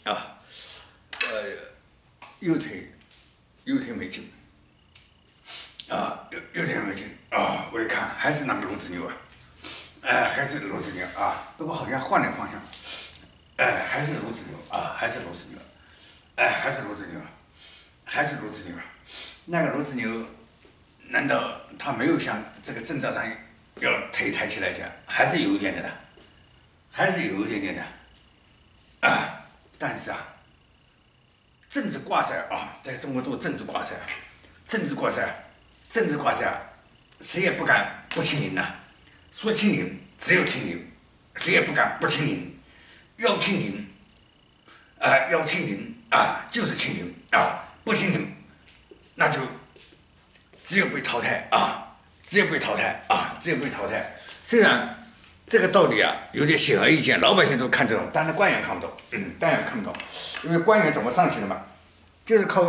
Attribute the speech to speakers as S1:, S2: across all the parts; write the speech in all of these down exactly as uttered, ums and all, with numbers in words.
S1: 啊，呃，右腿右腿没劲，啊，右右腿没劲啊，我一看还是那个罗子牛啊，哎，还是罗子牛啊，不过好像换了方向，哎，还是罗子牛啊，还是罗子牛，哎，还是罗子牛，还是罗子牛，那个罗子牛，难道他没有像这个郑兆山要腿抬起来讲，还是有一点点的，还是有一点点的，啊，但是啊。政治挂帅啊，在中国都是政治挂帅，政治挂帅，政治挂帅，谁也不敢不亲临呐。说亲临，只有亲临，谁也不敢不亲临。要亲临，啊、呃，要亲临啊，就是亲临啊，不亲临，那就只有被淘汰啊，只有被淘汰啊，只有被淘汰。虽然这个道理啊有点显而易见，老百姓都看得懂，但是官员看不懂，嗯，官员看不懂，因为官员怎么上去的嘛？就是靠，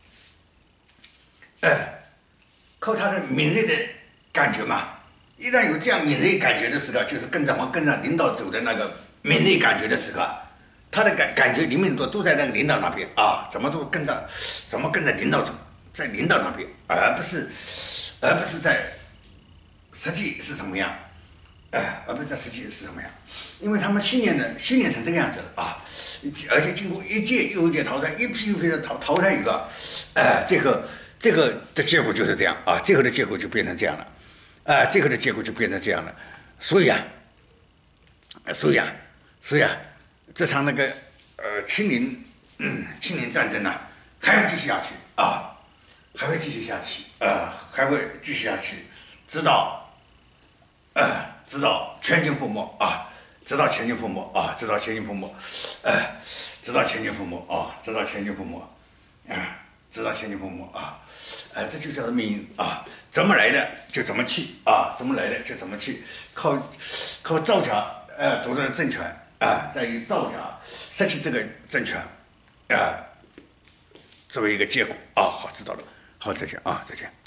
S1: 呃，靠他的敏锐的感觉嘛。一旦有这样敏锐感觉的时候，就是跟着往跟着领导走的那个敏锐感觉的时候，他的感感觉灵敏度都在那个领导那边啊，怎么都跟着，怎么跟着领导走，在领导那边，而不是，而不是在实际是什么样。哎，而不是在实际是什么样？因为他们训练的训练成这个样子了啊，而且经过一届又一届淘汰，一批又一批的淘淘汰以后，哎，这个这个的结果就是这样啊，最后的结果就变成这样了，啊，最后的结果就变成这样了。所以啊，所以啊，所以啊，这场那个呃清零嗯清零战争呢、啊，还会继续下去啊，还会继续下去啊，还会继续下去，直到呃。直到全军覆没啊！直到全军覆没啊！直到全军覆没，呃，直到全军覆没啊！直到全军覆没，啊，直到全军覆没啊！呃，这就叫做命运啊！怎么来的就怎么去啊！怎么来的就怎么去，靠靠造假呃夺得政权啊，再以造假失去这个政权啊，作为一个结果啊！好，知道了，好，再见啊，再见。